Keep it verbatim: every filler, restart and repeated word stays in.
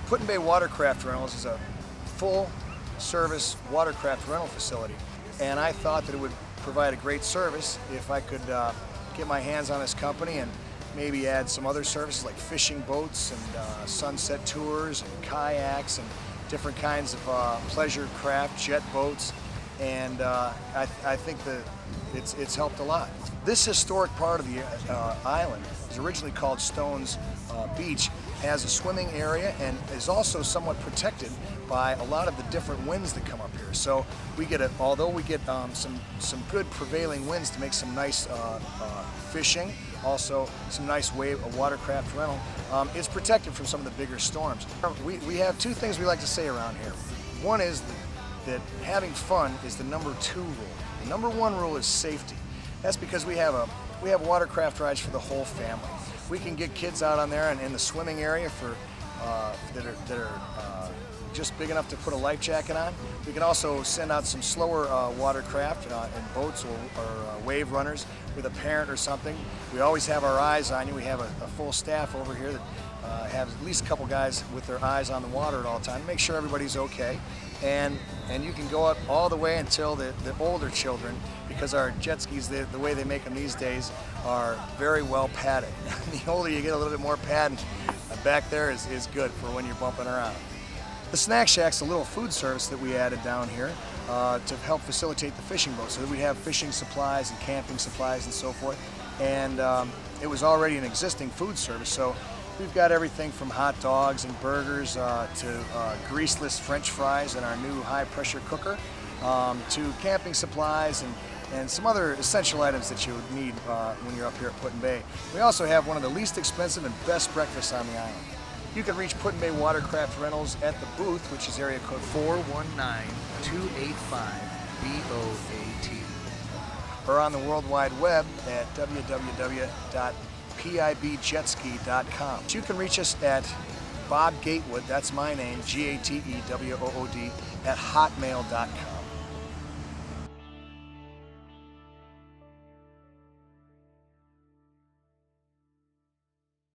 Put-in-Bay Watercraft Rentals is a full-service watercraft rental facility, and I thought that it would provide a great service if I could uh, get my hands on this company and maybe add some other services like fishing boats and uh, sunset tours and kayaks and different kinds of uh, pleasure craft, jet boats, and uh, I, I think that it's, it's helped a lot. This historic part of the uh, island is originally called Stones uh, Beach, has a swimming area and is also somewhat protected by a lot of the different winds that come up here. So we get a, although we get um, some some good prevailing winds to make some nice uh, uh, fishing, also some nice wave of watercraft rental, um, it's protected from some of the bigger storms. We, we have two things we like to say around here. One is that, that having fun is the number two rule. The number one rule is safety. That's because we have a we have watercraft rides for the whole family. We can get kids out on there and in the swimming area for uh, that are, that are uh, just big enough to put a life jacket on. We can also send out some slower uh, watercraft uh, in boats or, or uh, wave runners with a parent or something. We always have our eyes on you. We have a, a full staff over here that uh, have at least a couple guys with their eyes on the water at all times, make sure everybody's okay. And and you can go up all the way until the, the older children, because our jet skis, the, the way they make them these days, are very well padded. The older you get, a little bit more padding back there is, is good for when you're bumping around. The Snack Shack's a little food service that we added down here uh, to help facilitate the fishing boat, so that we have fishing supplies and camping supplies and so forth. And um, it was already an existing food service, so we've got everything from hot dogs and burgers uh, to uh, greaseless French fries in our new high-pressure cooker, um, to camping supplies and, and some other essential items that you would need uh, when you're up here at Put-in-Bay. We also have one of the least expensive and best breakfasts on the island. You can reach Put-in-Bay Watercraft Rentals at the booth, which is area code four one nine, two eight five, B O A T, or on the World Wide Web at w w w dot p i b jet ski dot com. You can reach us at Bob Gatewood, that's my name, G A T E W O O D, at hotmail dot com.